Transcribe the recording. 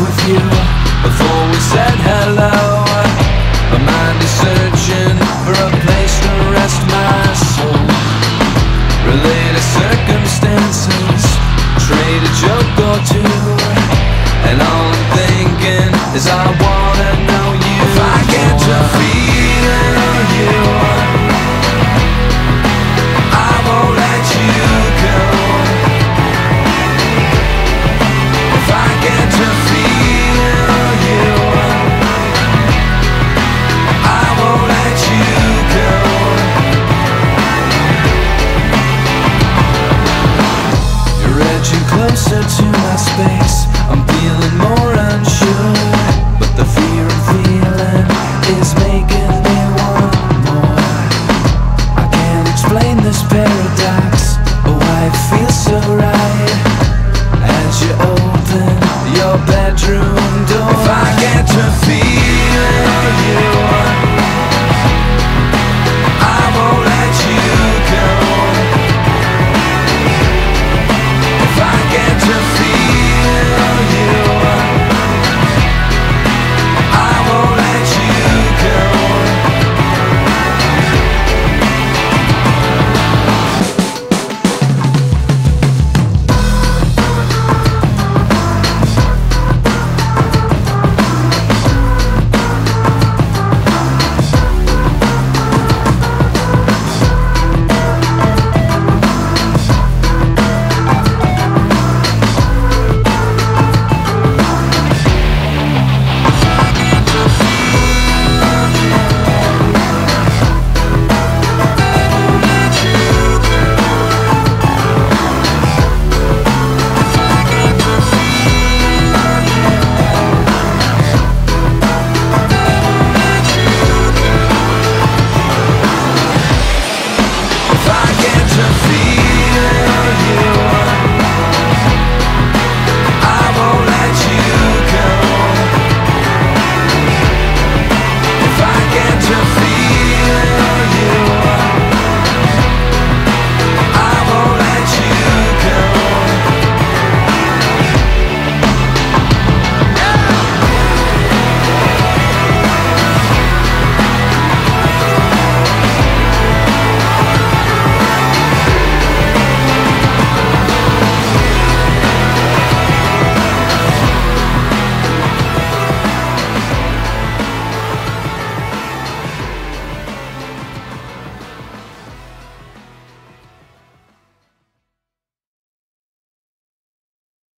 with you before we said hello. My mind is searching for a place to rest my soul. Related circumstances, trade a joke or two, and all I'm thinking is I wanna know you. If I get to feeling you, I won't let you go. If I get to feel you, I won't let you go. You're edging closer to my space.